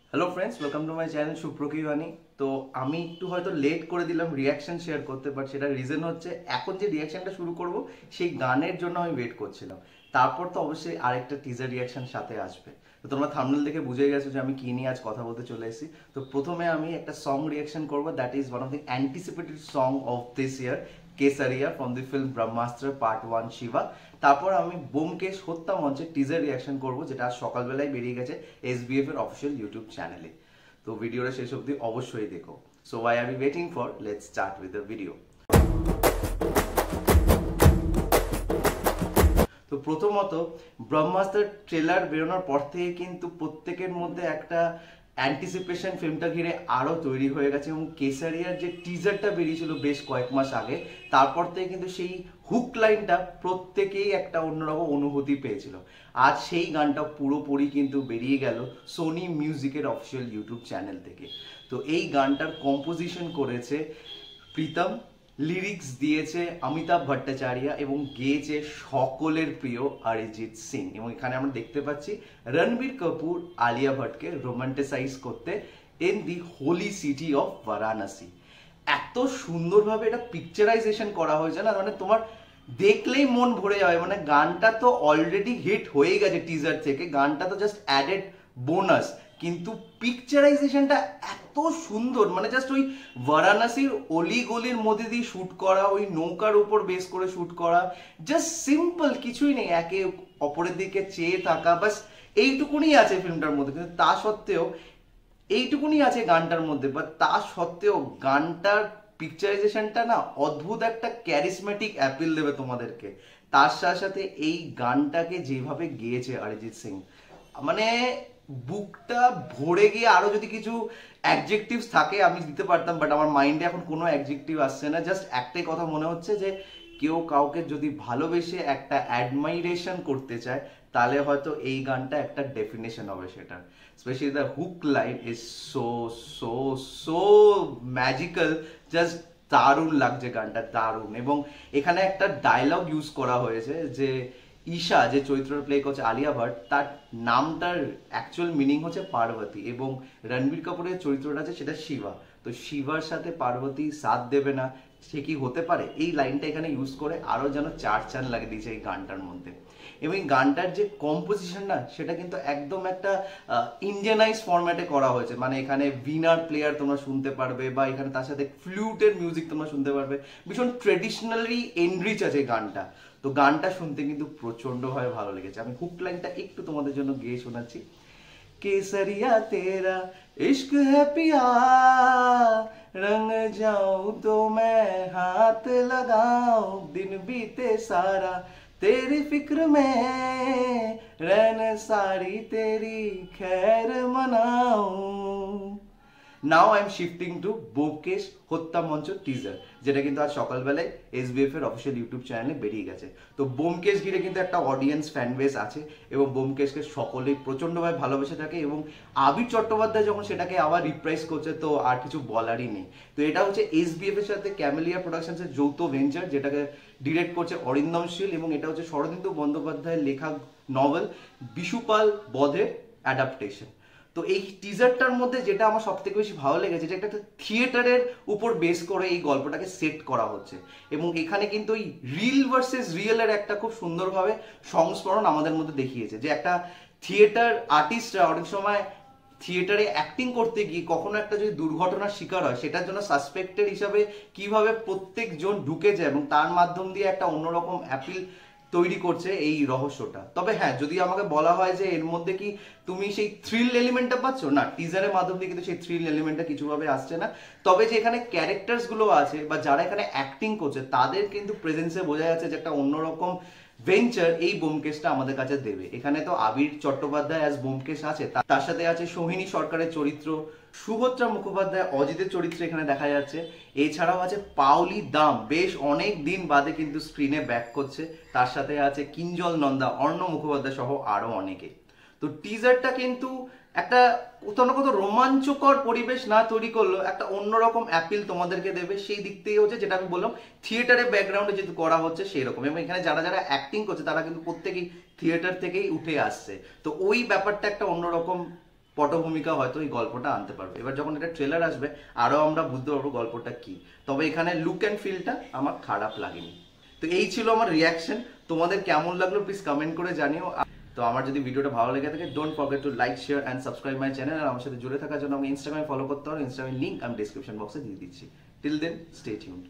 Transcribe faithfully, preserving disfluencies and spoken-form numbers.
Hello friends, welcome to my channel সুপ্রকিবানি। তো আমি একটু হয়তো লেট করে দিলাম রিয়াকশন শেয়ার করতে, বাট সেটার রিজন হচ্ছে এখন যে রিয়াকশনটা শুরু করব সেই গানের জন্য আমি ওয়েট করছিলাম। তারপর তো অবশ্যই আরেকটা টিজার রিয়াকশন সাথে আসবে। তো তোমরা থাম্বনেল দেখে বুঝে গেছো যে আমি কি নিয়ে আজ কথা বলতে চলে এসেছি। তো প্রথমে আমি একটা সং রিয়াকশন করবো, that is one of the anticipated song of this year, Kesariya from the film Brahmastra part one Shiva. তারপর আমি বোমকেশ হত্যা মঞ্চে টিজার রিয়াকশন করবো, যেটা আজ সকালবেলায় বেরিয়ে গেছে এসবিএফ এর অফিসিয়াল ইউটিউব চ্যানেলে। তো ভিডিওটা শেষ অবধি অবশ্যই দেখো। So why are you waiting for, let's start with the video. তো প্রথমত ব্রহ্মাস্ত্রের ট্রেলার বেরোনোর পর থেকে কিন্তু প্রত্যেকের মধ্যে একটা অ্যান্টিসিপেশন ফিল্মটা ঘিরে আরও তৈরি হয়ে গেছে, এবং কেসারিয়ার যে টিজারটা বেরিয়েছিল বেশ কয়েক মাস আগে, তারপর থেকে কিন্তু সেই হুক লাইনটা প্রত্যেকেই একটা অন্যরকম অনুভূতি পেয়েছিল। আজ সেই গানটা পুরোপুরি কিন্তু বেরিয়ে গেল সোনি মিউজিকের অফিসিয়াল ইউটিউব চ্যানেল থেকে। তো এই গানটার কম্পোজিশন করেছে প্রীতম, লিরিক্স দিয়েছে অমিতাভ ভট্টাচার্য এবং গেয়েছে সকলের প্রিয় অরিজিৎ সিং। এবং এখানে আমরা দেখতে পাচ্ছি রণবীর কাপুর আলিয়া ভট্টকে রোমান্টিসাইজ করতে in the holy city of Varanasi. এত সুন্দরভাবে এটা পিকচারাইজেশন করা হয়েছে না, মানে তোমার দেখলেই মন ভরে যাবে। মানে গানটা তো অলরেডি হিট হয়ে গেছে টিজার থেকে, গানটা তো জাস্ট অ্যাডেড বোনাস, কিন্তু পিকচারাইজেশনটা এত সুন্দর, মানে জাস্ট ওই বারাণসীর অলি গলির মধ্যে দিয়ে শুট করা, ওই নৌকার উপর বেস করে শুট করা, জাস্ট সিম্পল, কিছুই নেই, একে অপরের দিকে চেয়ে থাকা, বাস এইটুকুনি আছে ফিল্মটার মধ্যে। কিন্তু তা সত্ত্বেও এইটুকুনি আছে গানটার মধ্যে, বা তা সত্ত্বেও গানটার পিকচারাইজেশনটা না অদ্ভুত একটা ক্যারিসমেটিক অ্যাপিল দেবে তোমাদেরকে। তার সাথে সাথে এই গানটাকে যেভাবে গেয়েছে অরিজিৎ সিং, মানে বুকটা ভরে গিয়ে, আরো যদি কিছু অ্যাডজেক্টিভস থাকে আমি দিতে পারতাম, বাট আমার মাইন্ডে এখন কোনো অ্যাডজেক্টিভ আসছে না। জাস্ট একটাই কথা মনে হচ্ছে যে কেউ কাউকে যদি ভালোবেসে একটা অ্যাডমাইরেশন করতে চায়, তাহলে হয়তো এই গানটা একটা ডেফিনেশন হবে সেটার। Specially the hook line is so so so magical, just দারুণ লাগছে গানটা, দারুণ। এবং এখানে একটা ডায়লগ ইউজ করা হয়েছে যে ঈশা যে চরিত্রটা প্লে করছে আলিয়া ভাট, তার নামটার অ্যাকচুয়াল মিনিং হচ্ছে পার্বতী, এবং রণবীর কাপুরের চরিত্রটা আছে সেটা শিবা। তো শিবার সাথে পার্বতী সাথ দেবে না, সে কি হতে পারে, এই লাইনটা এখানে ইউজ করে আরো যেন চার চান লাগিয়ে দিয়েছে এই গানটার মধ্যে। এবং গানটার যে কম্পোজিশন না, সেটা কিন্তু একদম একটা ইন্ডিয়ানাইজ ফরম্যাটে করা হয়েছে। মানে এখানে ভিনার প্লেয়ার তোমরা শুনতে পারবে, বা এখানে তার সাথে ফ্লুটের মিউজিক তোমরা শুনতে পারবে, ভীষণ ট্রেডিশনালি এনরিচ আছে গানটা। তো গানটা শুনতে কিন্তু প্রচন্ডভাবে ভালো লেগেছে। আমি হুক লাইনটা একটু তোমাদের জন্য গেয়ে শোনাচ্ছি। केसरिया तेरा इश्क है पिया, रंग जाऊं तो मैं हाथ लगाऊं, दिन बीते सारा तेरी फिक्र में, रैन सारी तेरी खैर मनाऊं। Now I am shifting to Byomkesh Hatya Mancha teaser, যেটা কিন্তু আজ সকালবেলায় এসবিএফ এর অফিসিয়াল ইউটিউব চ্যানেলে বেরিয়ে গেছে। তো বোমকেশ ঘিরে কিন্তু একটা অডিয়েন্স ফ্যান বেস আছে, এবং বোমকেশকে সকলেই প্রচন্ডভাবে ভালোবেসে থাকে, এবং আবির চট্টোপাধ্যায় যখন সেটাকে আবার রিপ্রাইজ করছে, তো আর কিছু বলারই নেই। তো এটা হচ্ছে এসবিএফ এর সাথে ক্যামেলিয়া প্রোডাকশনস এর যৌথ ভেঞ্চার, যেটাকে ডিরেক্ট করছে অরিন্দম শীল, এবং এটা হচ্ছে শরদিন্দু বন্দ্যোপাধ্যায়ের লেখা নভেল বিশুপাল বধের অ্যাডাপ্টেশন। তো এই টিজারটার মধ্যে যেটা আমার সব থেকে বেশি ভালো লেগেছে, যে একটা থিয়েটারের উপর বেস করে এই গল্পটাকে সেট করা হচ্ছে, এবং এখানে কিন্তু ওই রিল ভার্সেস রিয়েলের একটা খুব সুন্দরভাবে সংস্করণ আমাদের মধ্যে দেখিয়েছে। যে একটা থিয়েটার আর্টিস্টরা অনেক সময় থিয়েটারে অ্যাক্টিং করতে গিয়ে কখনো একটা যদি দুর্ঘটনার শিকার হয়, সেটার জন্য সাসপেক্টেড হিসাবে কিভাবে প্রত্যেকজন ঢুকে যায়, এবং তার মাধ্যম দিয়ে একটা অন্যরকম অ্যাপিল তৈরি করছে এই রহস্যটা। তবে হ্যাঁ, যদি আমাকে বলা হয় যে এর মধ্যে কি তুমি সেই থ্রিল এলিমেন্টটা পাচ্ছ, না, টিজারের মাধ্যম দিয়ে কিন্তু সেই থ্রিল এলিমেন্টটা কিছুভাবে আসছে না। তবে যে এখানে ক্যারেক্টার্স গুলো আছে, বা যারা এখানে অ্যাক্টিং করছে, তাদের কিন্তু প্রেজেন্সে বোঝা যাচ্ছে যে একটা অন্যরকম ভেঞ্চার এই বোমকেশটা আমাদের কাছে দেবে। এখানে তো আবির চট্টোপাধ্যায় অ্যাজ বোমকেশ আছে, তার সাথে আছে সোহিনী সরকারের চরিত্র, সুভদ্রা মুখোপাধ্যায় অজিতের চরিত্র এখানে দেখা যাচ্ছে। এছাড়াও আছে পাওলি দাম, বেশ অনেক দিন বাদে কিন্তু স্ক্রিনে ব্যাক করছে। তার সাথে আছে কিঞ্জল নন্দা, অর্ণ মুখোপাধ্যায় সহ আরো অনেকে। তো টিজারটা কিন্তু একটা কোথাও না কোথাও রোমাঞ্চকর পরিবেশ না তৈরি করলো, একটা অন্যরকম অ্যাপিল তোমাদেরকে দেবে। সেই দিক থেকে হচ্ছে যেটা আমি বললাম, থিয়েটারের ব্যাকগ্রাউন্ডে যেহেতু করা হচ্ছে সেই রকম, এবং এখানে যারা যারা অ্যাক্টিং করছে তারা কিন্তু প্রত্যেকেই থিয়েটার থেকেই উঠে আসছে। তো ওই ব্যাপারটা একটা অন্যরকম পটভূমিকা হয়তো এই গল্পটা আনতে পারবে। এবার যখন এটা ট্রেলার আসবে আরও আমরা বুঝতে পারবো গল্পটা কি। তবে এখানে লুক অ্যান্ড ফিলটা আমার খারাপ লাগেনি। তো এই ছিল আমার রিয়াকশন, তোমাদের কেমন লাগলো প্লিজ কমেন্ট করে জানিও। তো আমার যদি ভিডিওটা ভালো লেগে থাকে don't forget to like share and subscribe my channel. আর আমার সাথে জুড়ে থাকার জন্য আমাকে ইনস্টাগ্রামে ফলো করতে হবে, ইনস্টাগ্রামের লিঙ্ক আমি ডিসক্রিপশন বক্সে দিয়ে দিচ্ছি। Till then stay tuned.